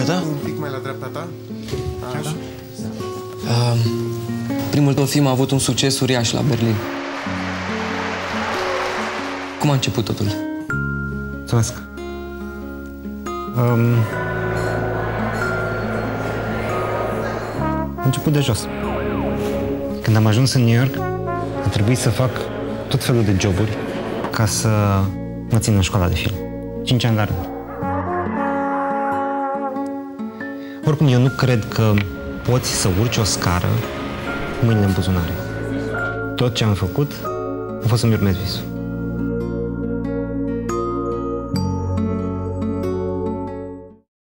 Gata? Un pic mai la dreapta ta. Așa. Primul tău film a avut un succes uriaș la Berlin. Cum a început totul? Mulțumesc. A început de jos. Când am ajuns în New York, a trebuit să fac tot felul de joburi ca să mă țin în școala de film. 5 ani la rând. Oricum, eu nu cred că poți să urci o scară cu mâinile în buzunare. Tot ce am făcut a fost să-mi urmez visul.